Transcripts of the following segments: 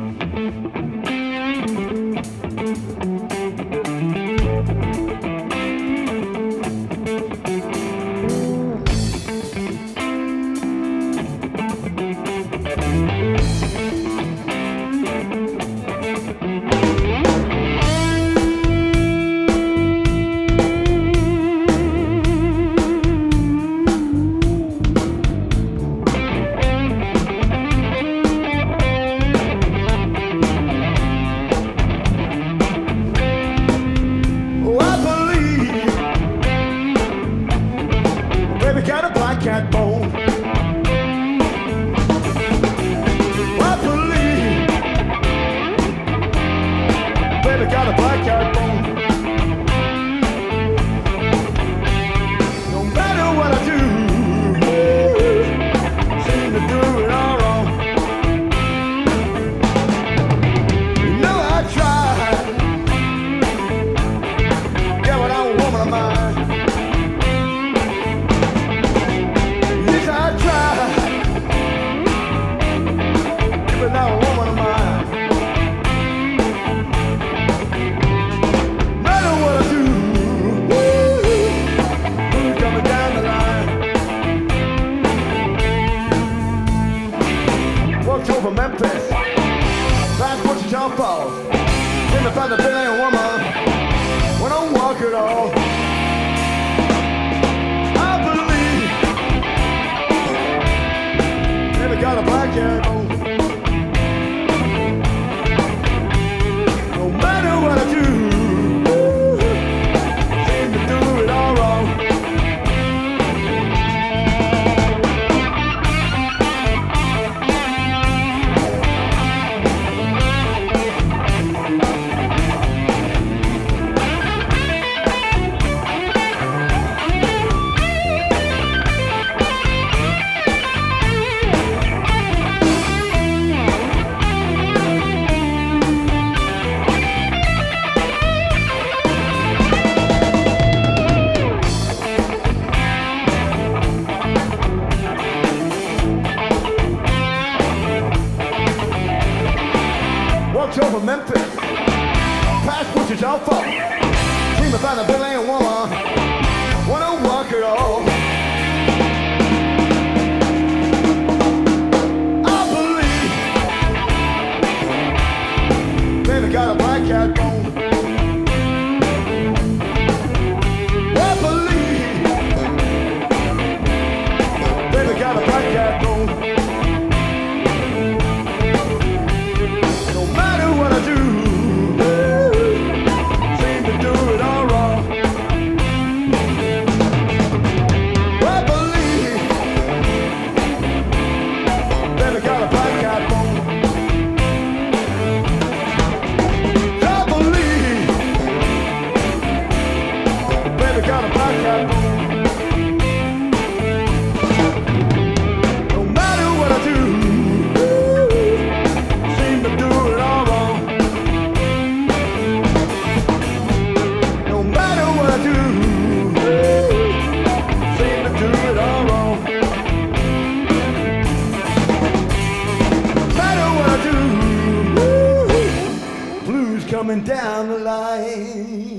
Coming down the line.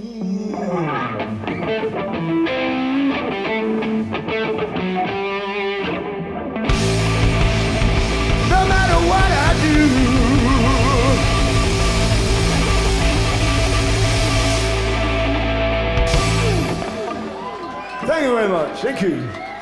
No matter what I do, thank you very much. Thank you.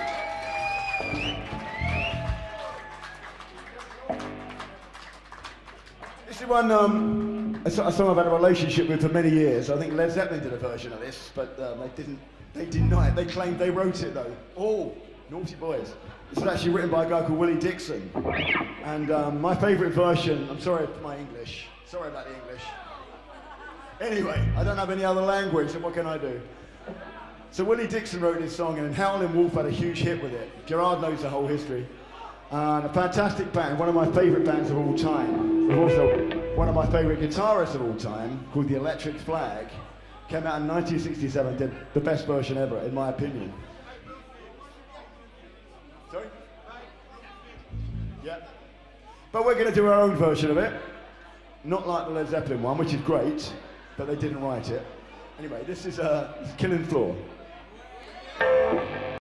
This is one a song I've had a relationship with for many years. I think Led Zeppelin did a version of this, but they deny it. They claimed they wrote it though. Oh, naughty boys. This was actually written by a guy called Willie Dixon. And my favorite version, I'm sorry for my English. Sorry about the English. Anyway, I don't have any other language, so what can I do? So Willie Dixon wrote this song and Howlin' Wolf had a huge hit with it. Gerard knows the whole history. And a fantastic band, one of my favorite bands of all time. Also, one of my favorite guitarists of all time, called the Electric Flag, came out in 1967, did the best version ever, in my opinion. Sorry? Yeah. But we're going to do our own version of it. not like the Led Zeppelin one, which is great, but they didn't write it. Anyway, this is Killing Floor.